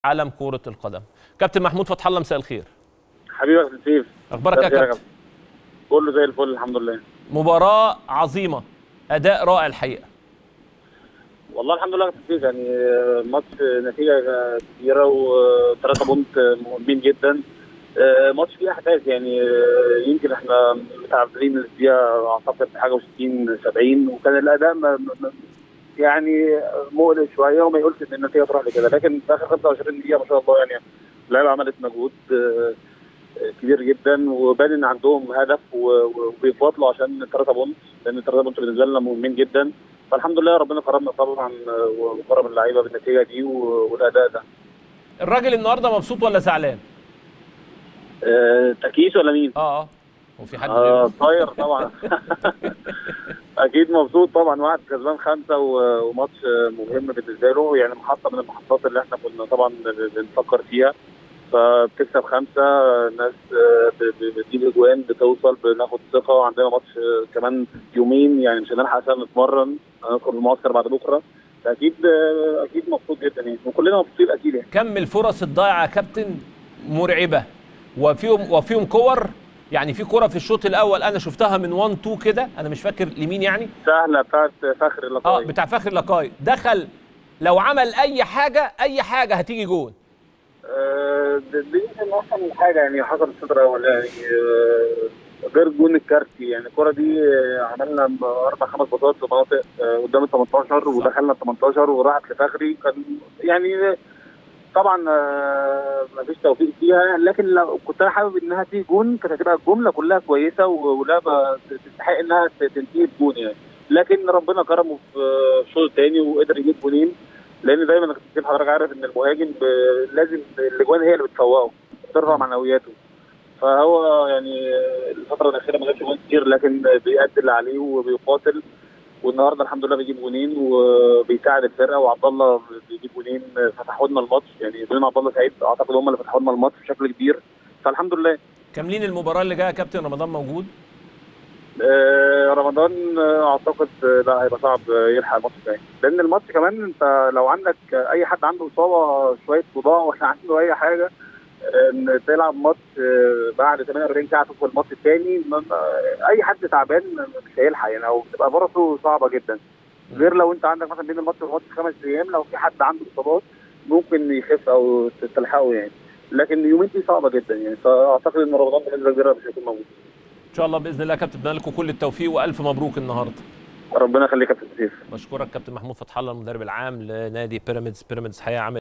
عالم كرة القدم. كابتن محمود فتح الله، مساء الخير. حبيبي يا سيف، اخبارك إيه يا كابتن؟ كله زي الفل الحمد لله. مباراة عظيمة، اداء رائع الحقيقة. والله الحمد لله يا سيف، يعني ماتش نتيجة كبيرة و3 بونت مهمين جدا. ماتش فيه احداث، يعني يمكن احنا متعادلين فيها اعتقد حاجة و60 70، وكان الاداء يعني مقلق شوية وما يقولش ان النتيجة تروح لكده، لكن في اخر 25 دقيقة ما شاء الله يعني اللعيبة عملت مجهود كبير جدا، وبان ان عندهم هدف وبيقاتلوا عشان ال3 بونت، لان ال3 بونت بالنسبه لنا مهمين جدا. فالحمد لله ربنا كرمنا طبعا وكرم اللعيبه بالنتيجه دي والاداء ده. الراجل النهارده مبسوط ولا زعلان؟ تكيس ولا مين؟ هو في حد غيره؟ طاير طبعا. اكيد مبسوط طبعا، واحد كسبان 5 وماتش مهم بالنسبه له، يعني محطه من المحطات اللي احنا كنا طبعا بنفكر فيها. فبتكسب 5، الناس بتجيب اجوان، بتوصل، بناخد ثقه، عندنا ماتش كمان يومين، يعني مش هنلحق عشان نتمرن، هندخل المعسكر بعد بكره. فاكيد اكيد مبسوط جدا يعني، وكلنا مبسوطين اكيد يعني. كم الفرص الضايعه يا كابتن مرعبه، وفيهم كور، يعني في كوره في الشوط الاول انا شفتها من 1 2 كده، انا مش فاكر لمين يعني، سهله بتاعت فخر اللقاي. بتاع فخر اللقاي، دخل لو عمل اي حاجه هتيجي جون. دي يمكن احسن حاجه يعني حصلت الشوط الاول، يعني غير جون الكارتي، يعني الكوره دي عملنا 4 5 باصات في مناطق قدام ال 18 ودخلنا ال 18 وراحت لفخري، كان يعني طبعا ما فيش توفيق فيها، لكن لو كنت انا حابب انها تيجي جون كانت هتبقى الجمله كلها كويسه ولعبه تستحق انها تنتهي بجون يعني. لكن ربنا كرمه في الشوط الثاني وقدر يجيب جونين، لان دايما حضرتك عارف ان المهاجم لازم الاجوان هي اللي بتفوقه، بترفع معنوياته. فهو يعني الفتره الاخيره ما جابش جوان كتير، لكن بيأدي اللي عليه وبيقاتل، والنهارده الحمد لله بيجيب جونين وبيساعد الفرقه، وعبد الله بيجيب جونين فتحوا لنا الماتش، يعني جونين عبد الله سعيد اعتقد هم اللي فتحوا لنا الماتش بشكل كبير، فالحمد لله. كاملين المباراه اللي جايه يا كابتن؟ رمضان موجود؟ رمضان اعتقد لا، هيبقى صعب يلحق الماتش الجاي، لان الماتش كمان انت لو عندك اي حد عنده اصابه شويه صداع ولا عنده اي حاجه، ان تلعب ماتش بعد 48 ساعه تدخل الماتش الثاني، اي حد تعبان مش هيلحق يعني، او بتبقى فرصه صعبه جدا. غير لو انت عندك مثلا بين الماتش والماتش 5 ايام، لو في حد عنده اصابات ممكن يخف او تلحقه يعني، لكن يومين دي صعبه جدا يعني، فاعتقد ان رمضان بنسبه كبيره مش هيكون موجود. ان شاء الله باذن الله يا كابتن، بنتمنى لكم كل التوفيق والف مبروك النهارده. ربنا يخليك يا كابتن سيف. بشكرك كابتن محمود فتح الله، المدرب العام لنادي بيراميدز. بيراميدز حقيقه عمل